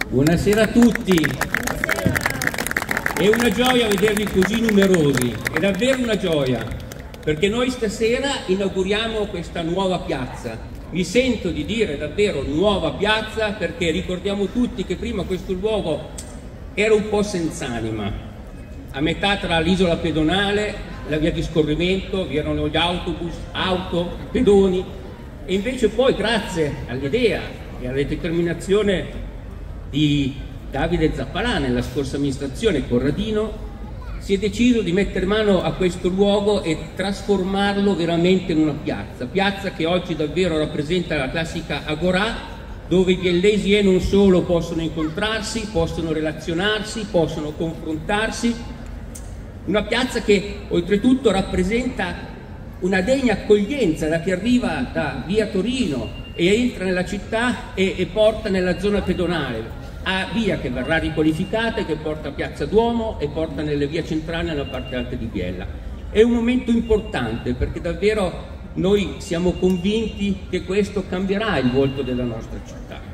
Buonasera a tutti. È una gioia vedervi così numerosi, è davvero una gioia, perché noi stasera inauguriamo questa nuova piazza. Mi sento di dire davvero nuova piazza perché ricordiamo tutti che prima questo luogo era un po' senz'anima, a metà tra l'isola pedonale, la via di scorrimento, vi erano gli autobus, auto, pedoni, e invece poi grazie all'idea e alla determinazione di Davide Zappalà nella scorsa amministrazione Corradino si è deciso di mettere mano a questo luogo e trasformarlo veramente in una piazza che oggi davvero rappresenta la classica agorà, dove i biellesi e non solo possono incontrarsi, possono relazionarsi, possono confrontarsi. Una piazza che oltretutto rappresenta una degna accoglienza da chi arriva da via Torino e entra nella città e porta nella zona pedonale, a via che verrà riqualificata e che porta a Piazza Duomo e porta nelle vie centrali nella parte alta di Biella. È un momento importante perché davvero noi siamo convinti che questo cambierà il volto della nostra città.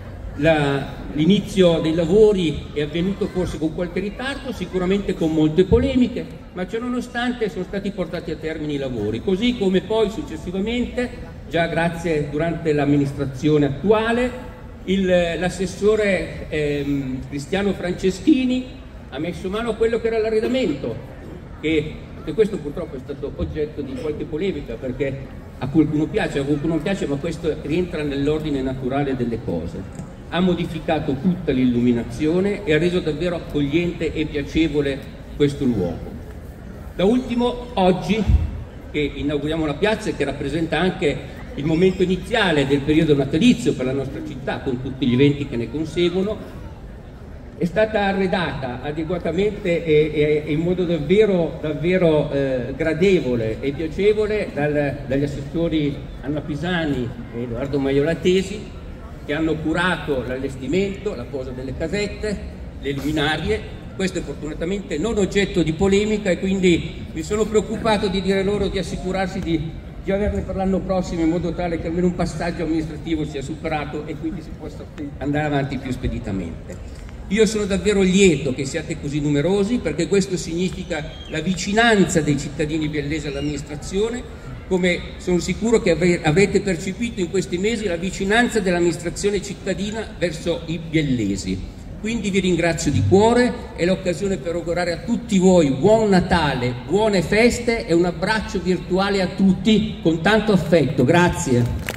L'inizio dei lavori è avvenuto forse con qualche ritardo, sicuramente con molte polemiche, ma ciononostante sono stati portati a termine i lavori, così come poi successivamente, già grazie durante l'amministrazione attuale, l'assessore Cristiano Franceschini ha messo mano a quello che era l'arredamento, che questo purtroppo è stato oggetto di qualche polemica perché a qualcuno piace, a qualcuno non piace, ma questo rientra nell'ordine naturale delle cose. Ha modificato tutta l'illuminazione e ha reso davvero accogliente e piacevole questo luogo. Da ultimo, oggi che inauguriamo la piazza e che rappresenta anche il momento iniziale del periodo natalizio per la nostra città, con tutti gli eventi che ne conseguono, è stata arredata adeguatamente e in modo davvero gradevole e piacevole dagli assessori Anna Pisani e Edoardo Maiolatesi, che hanno curato l'allestimento, la posa delle casette, le luminarie. Questo è fortunatamente non oggetto di polemica e quindi mi sono preoccupato di dire loro di assicurarsi di averne per l'anno prossimo, in modo tale che almeno un passaggio amministrativo sia superato e quindi si possa andare avanti più speditamente. Io sono davvero lieto che siate così numerosi, perché questo significa la vicinanza dei cittadini biellesi all'amministrazione, come sono sicuro che avrete percepito in questi mesi la vicinanza dell'amministrazione cittadina verso i biellesi. Quindi vi ringrazio di cuore, è l'occasione per augurare a tutti voi buon Natale, buone feste e un abbraccio virtuale a tutti con tanto affetto. Grazie.